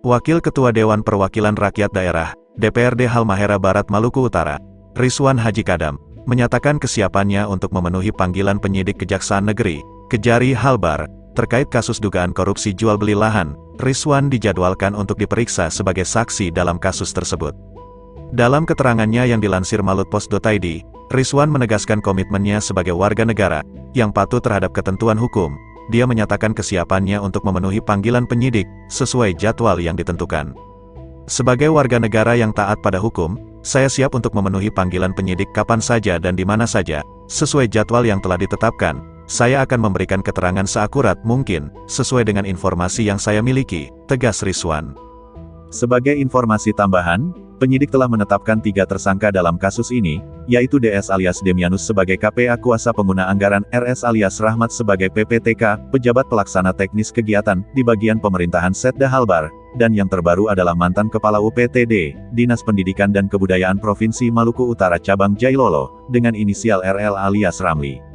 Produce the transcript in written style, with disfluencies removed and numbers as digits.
Wakil Ketua Dewan Perwakilan Rakyat Daerah, DPRD Halmahera Barat Maluku Utara, Rizwan Haji Kadam, menyatakan kesiapannya untuk memenuhi panggilan penyidik Kejaksaan Negeri, Kejari Halbar, terkait kasus dugaan korupsi jual beli lahan. Rizwan dijadwalkan untuk diperiksa sebagai saksi dalam kasus tersebut. Dalam keterangannya yang dilansir malutpost.id, Rizwan menegaskan komitmennya sebagai warga negara yang patuh terhadap ketentuan hukum. Dia menyatakan kesiapannya untuk memenuhi panggilan penyidik sesuai jadwal yang ditentukan. Sebagai warga negara yang taat pada hukum, saya siap untuk memenuhi panggilan penyidik kapan saja dan di mana saja, sesuai jadwal yang telah ditetapkan. Saya akan memberikan keterangan seakurat mungkin, sesuai dengan informasi yang saya miliki, tegas Rizwan. Sebagai informasi tambahan, penyidik telah menetapkan 3 tersangka dalam kasus ini, yaitu DS alias Demianus sebagai KPA Kuasa Pengguna Anggaran, RS alias Rahmat sebagai PPTK, Pejabat Pelaksana Teknis Kegiatan, di bagian pemerintahan Setda Halbar, dan yang terbaru adalah mantan Kepala UPTD, Dinas Pendidikan dan Kebudayaan Provinsi Maluku Utara Cabang Jailolo, dengan inisial RL alias Ramli.